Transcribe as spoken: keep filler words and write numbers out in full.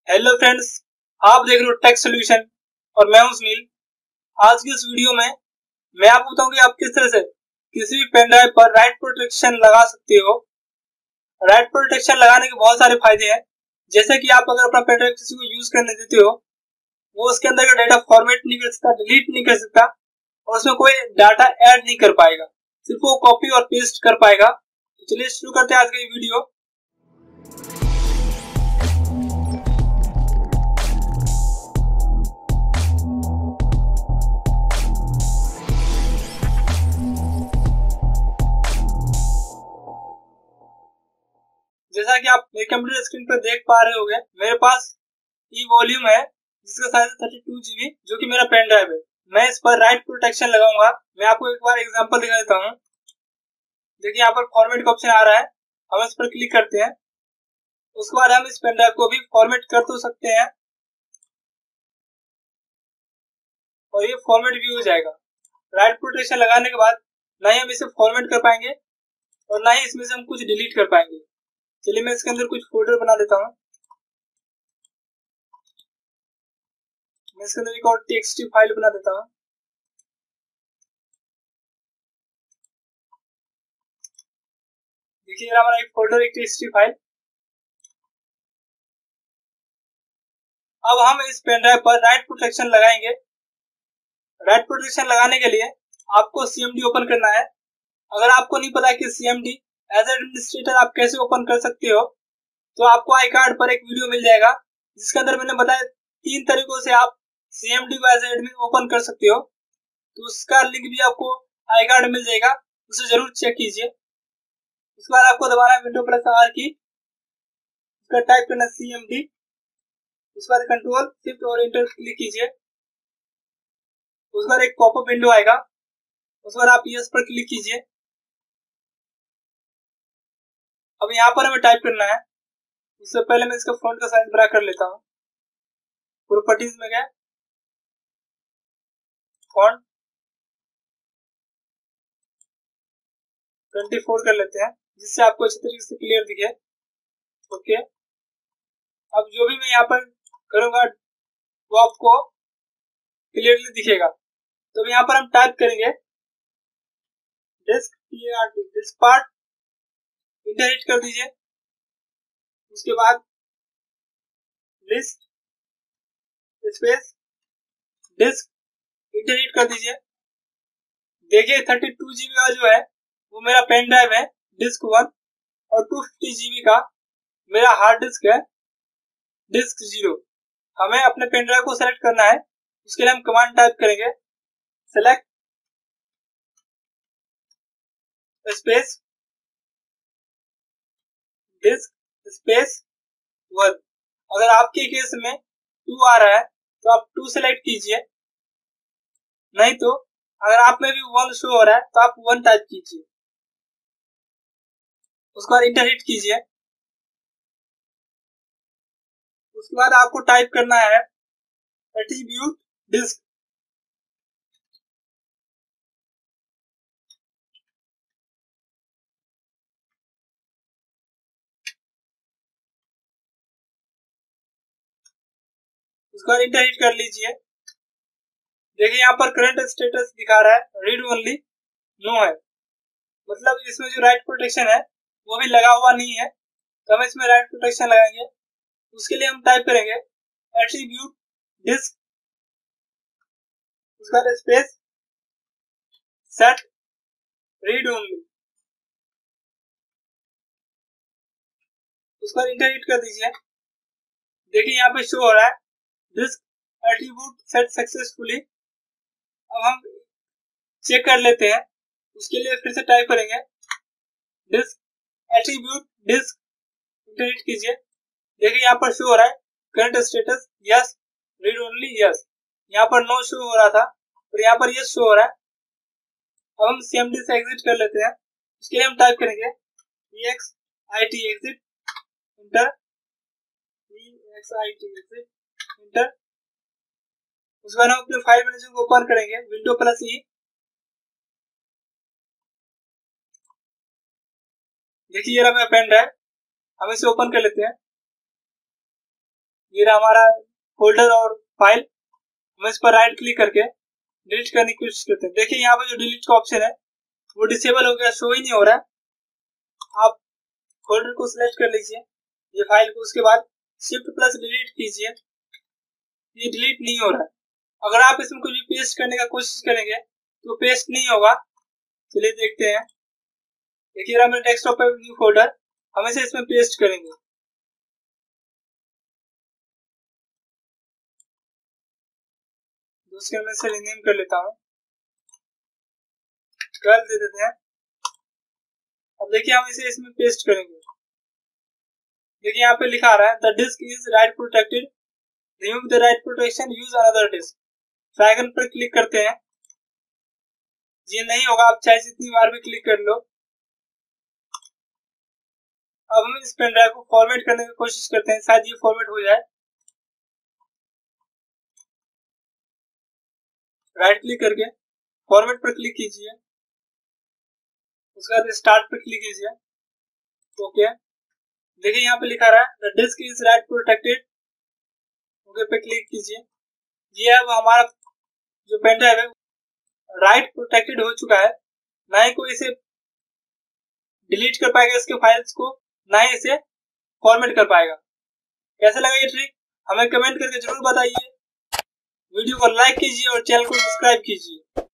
Hello friends, आप देख रहे हो टेक सॉल्यूशन और मैं हूं सुनील। आज की इस वीडियो में मैं आपको बताऊं कि आप किस तरह से किसी भी पेन ड्राइव पर राइट प्रोटेक्शन लगा सकते हो। राइट प्रोटेक्शन लगाने के बहुत सारे फायदे हैं, जैसे कि आप अगर अपना पेन ड्राइव किसी को यूज करने देते हो, वो उसके अंदर का डाटा फॉर्मेट नहीं कर सकता, डिलीट नहीं कर सकता और उसमें कोई डाटा ऐड नहीं कर पाएगा, सिर्फ वो कॉपी और पेस्ट कर पाएगा। तो चलिए शुरू करते हैं आज का ये वीडियो। जैसा कि आप मेरे कंप्यूटर स्क्रीन पर देख पा रहे होंगे, मेरे पास ई वॉल्यूम है जिसका साइज थर्टी टू जीबी, जो कि मेरा पेन ड्राइव है। मैं इस पर राइट प्रोटेक्शन लगाऊंगा। मैं आपको एक बार एग्जांपल दिखा देता हूँ। देखिए यहाँ पर फॉर्मेट का ऑप्शन आ रहा है, हम इस पर क्लिक करते हैं। उसके बाद हम इस पेन ड्राइव को भी फॉर्मेट कर तो सकते हैं और ये फॉर्मेट भी हो जाएगा। राइट प्रोटेक्शन लगाने के बाद ना ही हम इसे फॉर्मेट कर पाएंगे और ना ही इसमें से हम कुछ डिलीट कर पाएंगे। चलिए मैं इसके अंदर कुछ फोल्डर बना देता हूँ। मैं इसके अंदर एक और टेक्स्ट फाइल बना देता हूँ। देखिए हमारा एक फोल्डर, एक टेक्स्ट फाइल। अब हम इस पेन ड्राइव पर राइट प्रोटेक्शन लगाएंगे। राइट प्रोटेक्शन लगाने के लिए आपको सीएमडी ओपन करना है। अगर आपको नहीं पता कि सीएमडी एज एडमिनिस्ट्रेटर आप कैसे ओपन कर सकते हो, तो आपको आई कार्ड पर एक वीडियो मिल जाएगा जिसके अंदर मैंने बताया तीन तरीकों से आप सीएमडी को एज एडमिन ओपन कर सकते हो। तो उसका लिंक भी आपको आई कार्ड मिल जाएगा, उसे जरूर चेक कीजिए। उसके बाद आपको दबाना है विंडो प्लस आर की, उसका टाइप करना सीएमडी। उसके बाद कंट्रोल शिफ्ट और एंटर क्लिक कीजिए। उसके बाद एक पॉपअप विंडो आएगा, उसके बाद आप यस पर क्लिक कीजिए। अब यहाँ पर हमें टाइप करना है। उससे पहले मैं इसका फॉन्ट का साइज बड़ा कर लेता हूँ। प्रॉपर्टीज में गए, फॉन्ट ट्वेंटी फोर कर लेते हैं, जिससे आपको अच्छी तरीके से क्लियर दिखे। ओके, अब जो भी मैं यहाँ पर करूंगा वो आपको क्लियरली दिखेगा। तो यहाँ पर हम टाइप करेंगे disk disk part, enter hit कर दीजिए। उसके बाद list space disk, enter hit कर दीजिए। देखिए थर्टी टू जीबी का जो है वो मेरा पेन ड्राइव है डिस्क वन, और टू फिफ्टी जीबी का मेरा हार्ड डिस्क है डिस्क जीरो। हमें अपने पेन ड्राइव को सेलेक्ट करना है। उसके लिए हम कमांड टाइप करेंगे select space disk space one. अगर आपके केस में टू आ रहा है तो आप टू सेलेक्ट कीजिए, नहीं तो अगर आप में भी वन शो हो रहा है तो आप वन टाइप कीजिए। उसके बाद इंटर हिट कीजिए। उसके बाद आपको टाइप करना है एट्रीब्यूट डिस्क। उसके बाद इंटर हिट कर लीजिए। देखिए यहाँ पर करंट स्टेटस दिखा रहा है रीड ओनली नो है, मतलब इसमें जो राइट प्रोटेक्शन है वो भी लगा हुआ नहीं है। तो हम इसमें राइट प्रोटेक्शन लगाएंगे। उसके लिए हम टाइप करेंगे एट्रीब्यूट डिस्क, उसका स्पेस सेट रीड ओनली। उसका इंटर हिट कर दीजिए। देखिए यहाँ पे शो हो रहा है डिस्क एट्रीब्यूट सेट सक्सेसफुली। अब हम चेक कर लेते हैं। उसके लिए फिर से टाइप करेंगे disk attribute disk, enter hit कीजिए। देखिए यहाँ पर शो हो रहा है current status yes read only yes. यहाँ पर नो शो हो रहा था और यहाँ पर यस शो हो रहा है। अब हम सीएमडी से एग्जिट कर लेते हैं। उसके लिए हम टाइप करेंगे X I T exit, enter X I T exit, enter. उसके बाद हम अपने फाइल मैनेजर को ओपन करेंगे विंडो प्लस ई। देखिए ये रहा मेरा पेन ड्राइव, हम इसे ओपन कर लेते हैं। ये रहा हमारा फोल्डर और फाइल। हम इस पर राइट क्लिक करके डिलीट करने की कोशिश करते हैं। देखिए यहाँ पर जो डिलीट का ऑप्शन है वो डिसेबल हो गया, शो ही नहीं हो रहा है। आप फोल्डर को सिलेक्ट कर लीजिए, ये फाइल को, उसके बाद शिफ्ट प्लस डिलीट कीजिए, ये डिलीट नहीं हो रहा है। अगर आप इसमें कुछ भी पेस्ट करने का कोशिश करेंगे तो पेस्ट नहीं होगा। चलिए देखते हैं। देखिए मेरे डेस्कटॉप पे न्यू फोल्डर, हम इसे इसमें पेस्ट करेंगे। दूसरे में से रिनेम कर लेता हूँ, कर दे देते हैं। अब देखिए हम इसे इसमें पेस्ट करेंगे। देखिए यहाँ पे लिखा आ रहा है the disk is write protected, remove the write protection, use another disk. Triangle पर क्लिक करते हैं, ये नहीं होगा, आप चाहे जितनी बार भी क्लिक कर लो। अब हम इस पेन ड्राइव को फॉर्मेट करने की कोशिश करते हैं, शायद ये फॉर्मेट हो जाए। राइट क्लिक करके फॉर्मेट पर क्लिक कीजिए, उसके बाद स्टार्ट पर क्लिक कीजिए। ओके, देखिए यहाँ पे लिखा रहा है the disk is write protected, okay पे क्लिक कीजिए। ये अब हमारा जो पेन ड्राइव है राइट प्रोटेक्टेड हो चुका है, ना ही कोई इसे डिलीट कर पाएगा इसके फाइल्स को, ना ही इसे फॉर्मेट कर पाएगा। कैसा लगा ये ट्रिक हमें कमेंट करके जरूर बताइए। वीडियो को लाइक कीजिए और चैनल को सब्सक्राइब कीजिए।